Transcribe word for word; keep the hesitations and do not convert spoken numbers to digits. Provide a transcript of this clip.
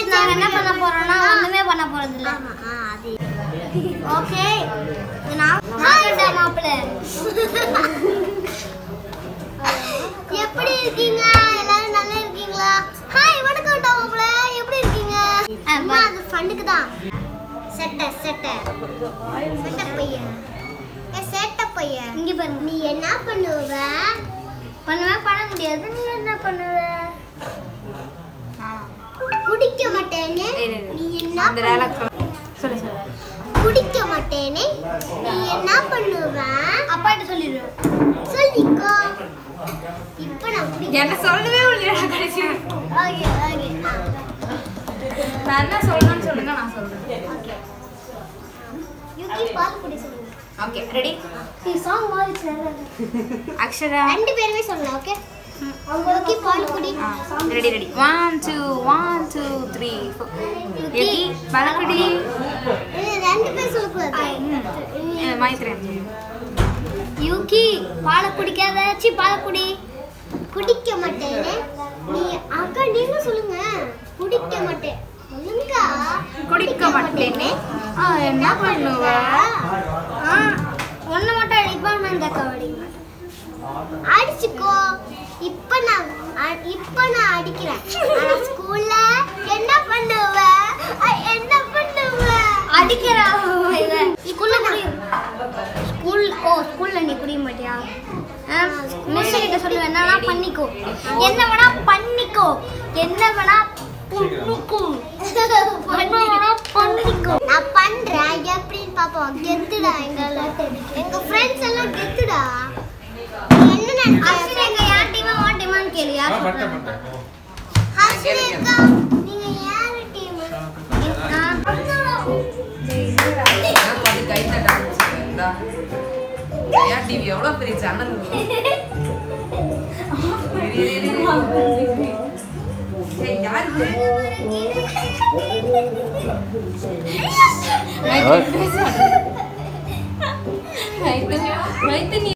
நாங்க என்ன பண்ண போறோம்னா ஒண்ணுமே பண்ண போறது இல்ல. ஆமா அது ஓகே. நான் ஹாய்டா மாப்ள. எப்படி இருக்கீங்க? எல்லாரும் நல்லா இருக்கீங்களா? ஹாய் வணக்கம் டா மாப்ள. எப்படி இருக்கீங்க? அம்மா அது ஃபண்டுக்கு தான். செட்ட செட்ட. செட்ட பையன். ஏ செட்ட பையன். இங்க பாரு. நீ என்ன பண்ணுவ? பண்ணுவ பண்ண முடியாது. நீ என்ன பண்ணுவ? குடிக்க மாட்டேனே. நீ என்ன பண்ணுவ? சொல்லு சொல்லு. குடிக்க மாட்டேனே. நீ என்ன பண்ணுவ? அப்பாட்ட சொல்லிரு. சொல்லிக்கோ. இப்போ நான் குடிக்க. என்ன சொல்லவே இல்லடா கடைசி. Okay okay. நான் என்ன சொல்லணும்னு சொல்லுங்க நான் சொல்றேன். ஓகே. யூகி பால் குடி சொல்லுங்க. Okay ready? நீ சாங் மாதிரி அக்ஷரா ரெண்டு பேருமே சொல்லலாம். ஓகே யூகி பால் குடி. Ready ready one two one two three four. Yuki பால் குடி. ரெண்டு பேர் சொல்லக்கூடாது. மைத்ரேன் யூகி பால் குடிக்காத. சி பால் குடி. குடிக்க மாட்டேனே. நீ அக்கா நீங்க சொல்லுங்க. குடிக்க மாட்டேன் சொல்லுங்க. குடிக்க மாட்டேனே. ஆ என்ன பண்ணுவ? ஆ ஒண்ணு மட்டும் அடிப்பா. நான் இந்த கவடி அடிச்சுக்கோ. இப்போ நான் இப்போ நான் அடிக்கிறேன். ஆனா ஸ்கூல்ல என்ன பண்ணுவ? என்ன பண்ணுவ? அடிக்கிறா இவ. ஸ்கூல்ல குடி. ஸ்கூல் ஓ ஸ்கூல்ல நீ குடிக்க மாட்டியா? மிஸ் கிட்ட சொல்லுவேன் என்னன்னா பண்ணிக்கோ. என்ன வேணா பண்ணிக்கோ. என்ன வேணா பண்ணிக்கோ. பண்ணிக்கோ. நான் பண்றேன் எப்படின்னு பாப்போம். கெத்துடா எங்கள. எங்க ஃப்ரெண்ட்ஸ் எல்லாம் கெத்துடா. என்ன நினைக்கிறீங்க? எங்க யார் டீமா வா டீமான்னு கேளியா? பட்ட பட்ட. ஹாஸ்ரேக்கா நீங்க யார் டீம்? நான் நான் பாதி கைட்ட டான்ஸ் பண்ணா. யார் டீம் எவ்வளவு பெரிய சேனல். ஏய் யார் இது? மைத்தனி மைத்தனி